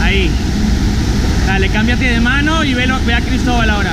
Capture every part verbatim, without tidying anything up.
Ahí. Dale, cámbiate de mano y velo, ve a Cristóbal ahora.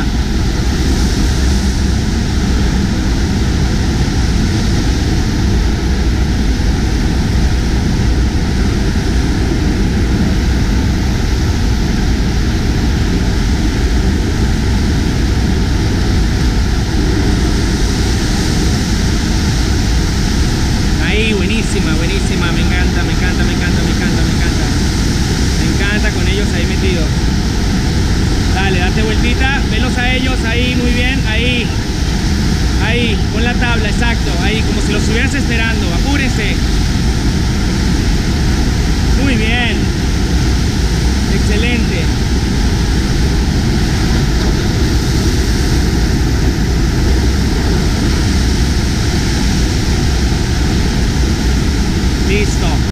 Ahí, buenísima, buenísima, me encanta, me encanta, me encanta, me encanta, me encanta. Me encanta con ellos ahí metidos. Dale, date vueltita, velos a ellos, ahí, muy bien, ahí. Ahí, con la tabla, exacto, ahí, como si los estuvieras esperando, apúrense.